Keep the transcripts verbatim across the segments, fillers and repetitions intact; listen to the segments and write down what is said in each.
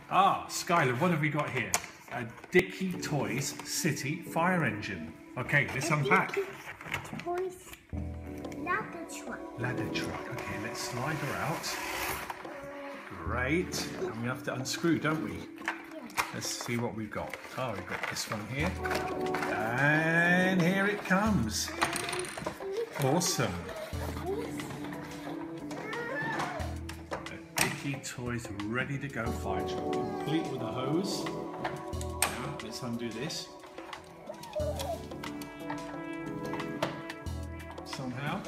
Ah, Skyler, what have we got here? A Dickie Toys City Fire Engine. Okay, let's unpack. Dickie Toys ladder truck. Ladder truck. Okay, let's slide her out. Great. And we have to unscrew, don't we? Yeah. Let's see what we've got. Oh, we've got this one here. And here it comes. Awesome. A Dickie Toys ready to go fire truck, complete with a hose. Now, let's undo this. Somehow.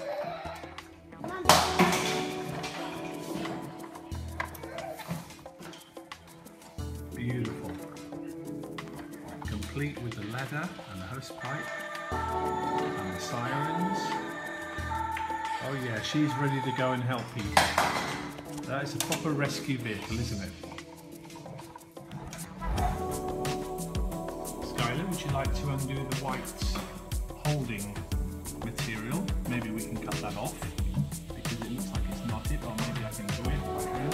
Beautiful. Complete with the ladder and the hose pipe and the sirens. Oh yeah, she's ready to go and help people. That is a proper rescue vehicle, isn't it? Skyler, would you like to undo the white holding material? Maybe we can cut that off because it looks like it's knotted, or maybe I can do it by hand.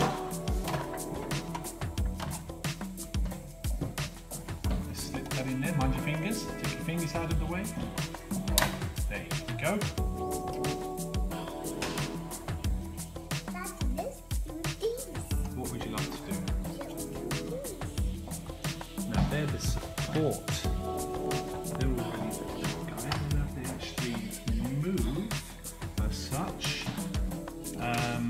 Let's slip that in there, mind your fingers, take your fingers out of the way. There you go. What would you like to do? Now they're the support. They're all ready to go, guys. I don't know if they actually move as such. Um,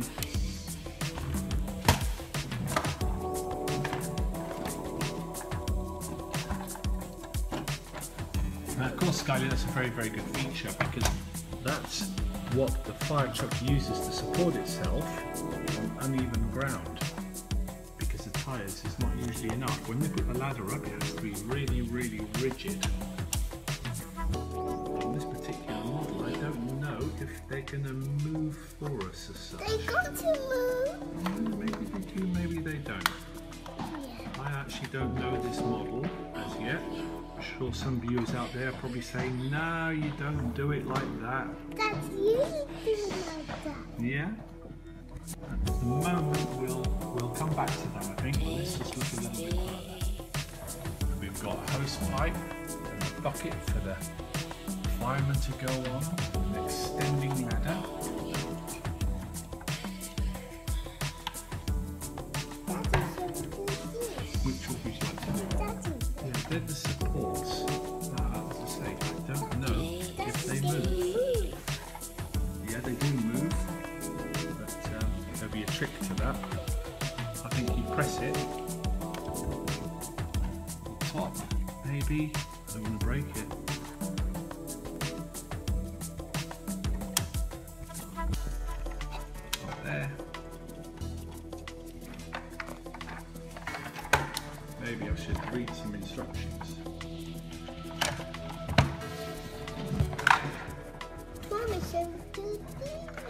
now of course, Skyler, that's a very, very good feature because that's what the fire truck uses to support itself on uneven ground, because the tyres is not usually enough. When they put the ladder up, it has to be really, really rigid. On this particular model, I don't know if they're going to move for us as such. They got to move. Maybe they do, maybe they don't. Yeah. I actually don't know this model as yet. I'm sure some viewers out there are probably saying, no, you don't do it like that. That's you do like that. Yeah? At the moment, we'll, we'll come back to that, I think, but let's just look a little bit further. We've got a hose pipe and a bucket for the fireman to go on, an extending ladder. Which one would you like to do? Daddy. Yeah, they're the supports. Uh, as I say, I don't know if they move. Yeah, they do move. There'll be a trick to that. I think you press it on top, maybe. I don't want to break it. Up there. Maybe I should read some instructions. Mommy said do this.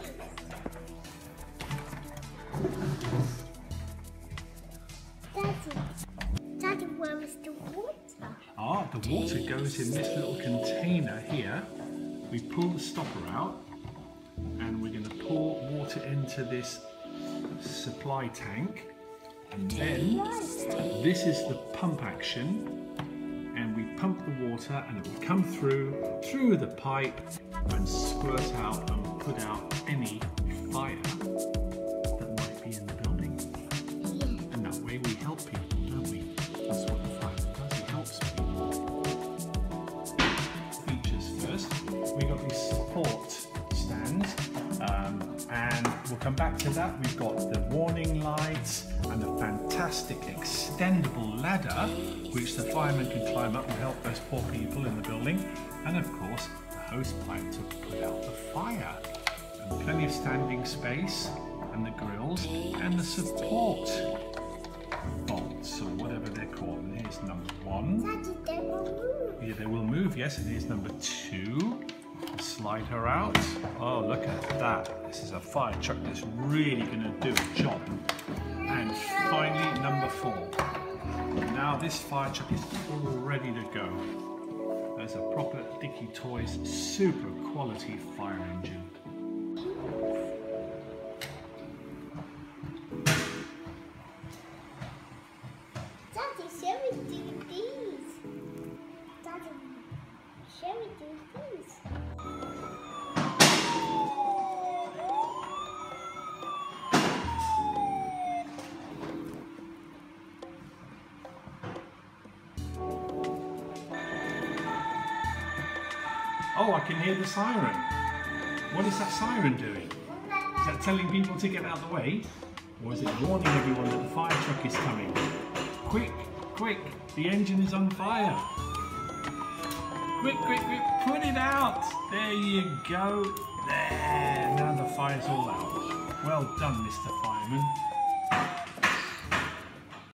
Daddy, Daddy, where is the water? Ah, the water goes in this little container here. We pull the stopper out and we're going to pour water into this supply tank, and then this is the pump action, and we pump the water and it will come through through the pipe and squirt out and put out any fire that might be in the building. Yeah. And that way we help people, don't we? That's what the fireman does, he helps people. Features first, we got these support stands, um, and we'll come back to that. We've got the warning lights and a fantastic extendable ladder which the fireman can climb up and help those poor people in the building, and of course the hose pipe to put out the fire, and plenty of standing space, and the grills and the support bolts or whatever they're called. And here's number one. Daddy, they will move. Yeah, they will move, yes, and here's number two. Slide her out. Oh, look at that. This is a fire truck that's really going to do a job. And finally, number four. Now this fire truck is all ready to go. There's a proper Dickie Toys super quality fire engine. Oh, I can hear the siren. What is that siren doing? Is that telling people to get out of the way? Or is it warning everyone that the fire truck is coming? Quick, quick, the engine is on fire. Quick, quick, quick, put it out. There you go. There, now the fire's all out. Well done, Mister Fireman.